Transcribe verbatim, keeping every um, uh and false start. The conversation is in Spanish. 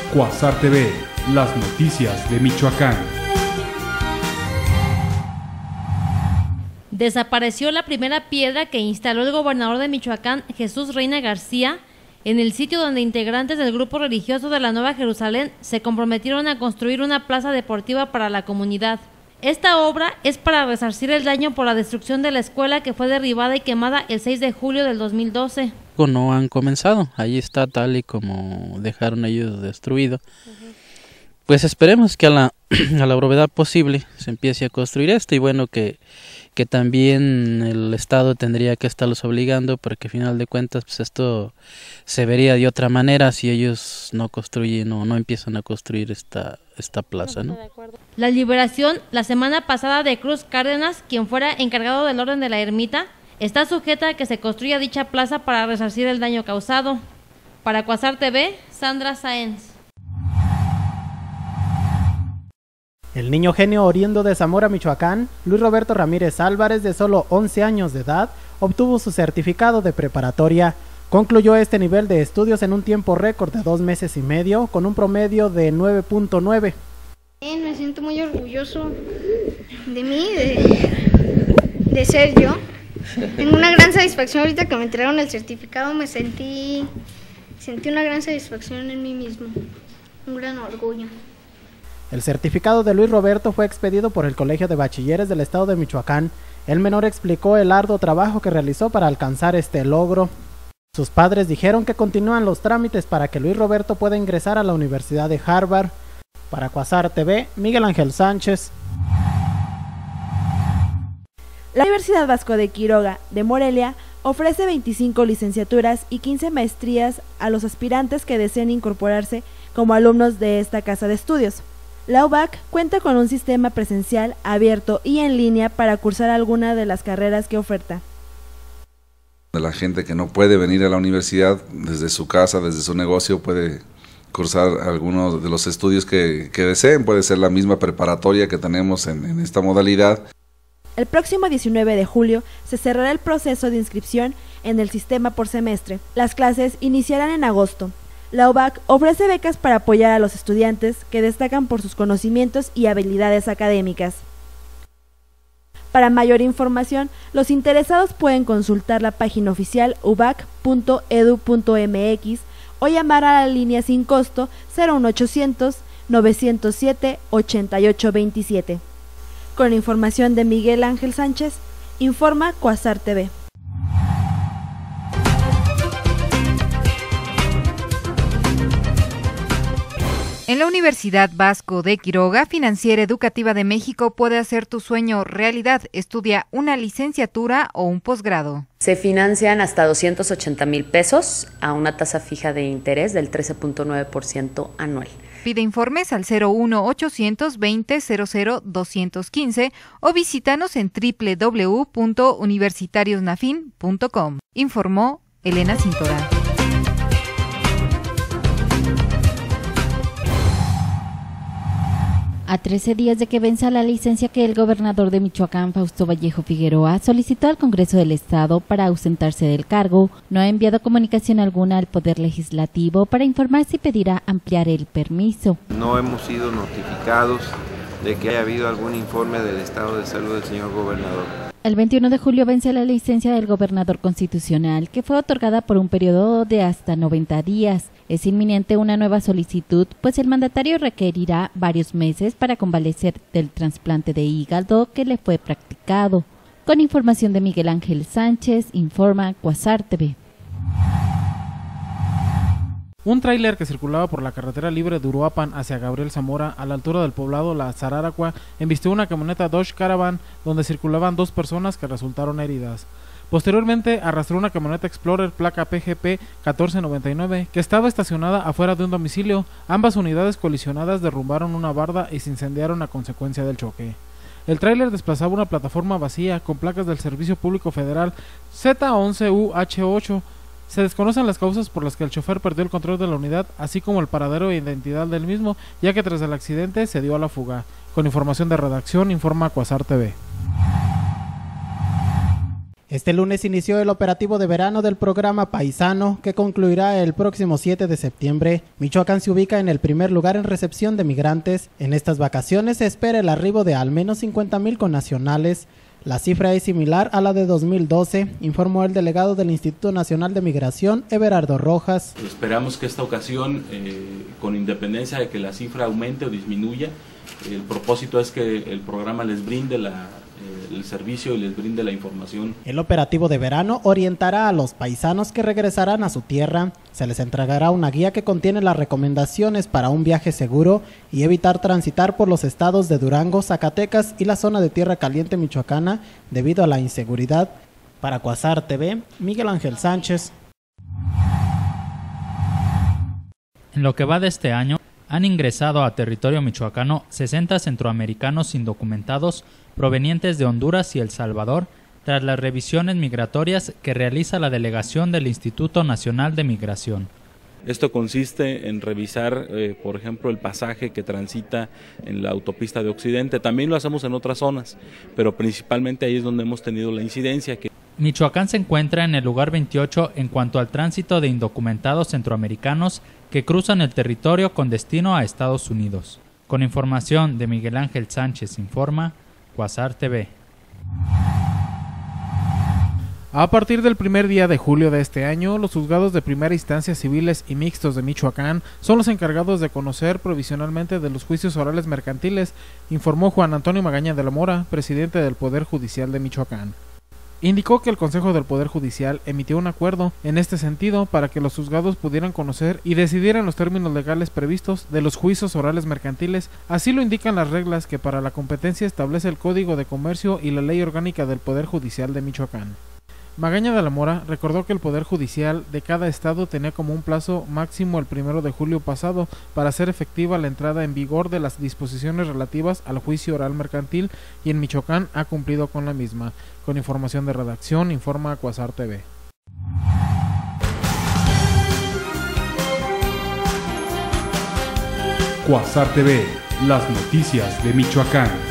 Cuasar T V, las noticias de Michoacán. Desapareció la primera piedra que instaló el gobernador de Michoacán, Jesús Reina García, en el sitio donde integrantes del grupo religioso de la Nueva Jerusalén se comprometieron a construir una plaza deportiva para la comunidad. Esta obra es para resarcir el daño por la destrucción de la escuela que fue derribada y quemada el seis de julio del dos mil doce. No han comenzado, ahí está tal y como dejaron ellos destruido. Uh-huh. Pues esperemos que a la, a la brevedad posible se empiece a construir esto y bueno que, que también el Estado tendría que estarlos obligando porque al final de cuentas pues esto se vería de otra manera si ellos no construyen o no empiezan a construir esta, esta plaza, ¿no? La liberación la semana pasada de Cruz Cárdenas, quien fuera encargado del orden de la ermita, está sujeta a que se construya dicha plaza para resarcir el daño causado. Para Cuasar T V, Sandra Sáenz. El niño genio oriundo de Zamora, Michoacán, Luis Roberto Ramírez Álvarez, de solo once años de edad, obtuvo su certificado de preparatoria. Concluyó este nivel de estudios en un tiempo récord de dos meses y medio, con un promedio de nueve punto nueve. Me siento muy orgulloso de mí, de, de ser yo. Tengo una gran satisfacción ahorita que me entregaron el certificado, me sentí, sentí una gran satisfacción en mí mismo, un gran orgullo. El certificado de Luis Roberto fue expedido por el Colegio de Bachilleres del Estado de Michoacán. El menor explicó el arduo trabajo que realizó para alcanzar este logro. Sus padres dijeron que continúan los trámites para que Luis Roberto pueda ingresar a la Universidad de Harvard. Para Cuasar T V, Miguel Ángel Sánchez. La Universidad Vasco de Quiroga de Morelia ofrece veinticinco licenciaturas y quince maestrías a los aspirantes que deseen incorporarse como alumnos de esta casa de estudios. La U B A C cuenta con un sistema presencial, abierto y en línea para cursar alguna de las carreras que oferta. De la gente que no puede venir a la universidad, desde su casa, desde su negocio, puede cursar algunos de los estudios que, que deseen, puede ser la misma preparatoria que tenemos en, en esta modalidad. El próximo diecinueve de julio se cerrará el proceso de inscripción en el sistema por semestre. Las clases iniciarán en agosto. La U B A C ofrece becas para apoyar a los estudiantes que destacan por sus conocimientos y habilidades académicas. Para mayor información, los interesados pueden consultar la página oficial u b a c punto e d u punto m x o llamar a la línea sin costo cero uno ochocientos, novecientos siete, ochenta y ocho veintisiete. Con información de Miguel Ángel Sánchez, informa Cuasar T V. En la Universidad Vasco de Quiroga, Financiera Educativa de México puede hacer tu sueño realidad. Estudia una licenciatura o un posgrado. Se financian hasta doscientos ochenta mil pesos a una tasa fija de interés del trece punto nueve por ciento anual. Pide informes al cero uno ochocientos veinte cero cero doscientos quince o visítanos en doble u doble u doble u punto universitariosnafin punto com. Informó Elena Cintora. A trece días de que venza la licencia que el gobernador de Michoacán, Fausto Vallejo Figueroa, solicitó al Congreso del Estado para ausentarse del cargo, no ha enviado comunicación alguna al Poder Legislativo para informar si pedirá ampliar el permiso. No hemos sido notificados de que haya habido algún informe del estado de salud del señor gobernador. El veintiuno de julio vence la licencia del gobernador constitucional, que fue otorgada por un periodo de hasta noventa días. Es inminente una nueva solicitud, pues el mandatario requerirá varios meses para convalecer del trasplante de hígado que le fue practicado. Con información de Miguel Ángel Sánchez, informa Cuasar T V. Un tráiler que circulaba por la carretera libre de Uruapan hacia Gabriel Zamora, a la altura del poblado La Zararacua, embistió una camioneta Dodge Caravan donde circulaban dos personas que resultaron heridas. Posteriormente arrastró una camioneta Explorer placa P G P catorce noventa y nueve que estaba estacionada afuera de un domicilio. Ambas unidades colisionadas derrumbaron una barda y se incendiaron a consecuencia del choque. El tráiler desplazaba una plataforma vacía con placas del Servicio Público Federal Z once U H ocho. Se desconocen las causas por las que el chofer perdió el control de la unidad, así como el paradero e identidad del mismo, ya que tras el accidente se dio a la fuga. Con información de redacción, informa Cuasar T V. Este lunes inició el operativo de verano del programa Paisano, que concluirá el próximo siete de septiembre. Michoacán se ubica en el primer lugar en recepción de migrantes. En estas vacaciones se espera el arribo de al menos cincuenta mil connacionales. La cifra es similar a la de dos mil doce, informó el delegado del Instituto Nacional de Migración, Everardo Rojas. Esperamos que esta ocasión, eh, con independencia de que la cifra aumente o disminuya, el propósito es que el programa les brinde la, eh, el servicio y les brinde la información. El operativo de verano orientará a los paisanos que regresarán a su tierra. Se les entregará una guía que contiene las recomendaciones para un viaje seguro y evitar transitar por los estados de Durango, Zacatecas y la zona de Tierra Caliente michoacana debido a la inseguridad. Para Cuasar T V, Miguel Ángel Sánchez. En lo que va de este año, han ingresado a territorio michoacano sesenta centroamericanos indocumentados provenientes de Honduras y El Salvador tras las revisiones migratorias que realiza la delegación del Instituto Nacional de Migración. Esto consiste en revisar, eh, por ejemplo, el pasaje que transita en la autopista de Occidente. También lo hacemos en otras zonas, pero principalmente ahí es donde hemos tenido la incidencia. Que Michoacán se encuentra en el lugar veintiocho en cuanto al tránsito de indocumentados centroamericanos que cruzan el territorio con destino a Estados Unidos. Con información de Miguel Ángel Sánchez, informa Cuasar T V. A partir del primer día de julio de este año, los juzgados de primera instancia civiles y mixtos de Michoacán son los encargados de conocer provisionalmente de los juicios orales mercantiles, informó Juan Antonio Magaña de la Mora, presidente del Poder Judicial de Michoacán. Indicó que el Consejo del Poder Judicial emitió un acuerdo en este sentido para que los juzgados pudieran conocer y decidir en los términos legales previstos de los juicios orales mercantiles. Así lo indican las reglas que para la competencia establece el Código de Comercio y la Ley Orgánica del Poder Judicial de Michoacán. Magaña de la Mora recordó que el Poder Judicial de cada estado tenía como un plazo máximo el primero de julio pasado para hacer efectiva la entrada en vigor de las disposiciones relativas al juicio oral mercantil y en Michoacán ha cumplido con la misma. Con información de redacción, informa Cuasar T V. Cuasar T V, las noticias de Michoacán.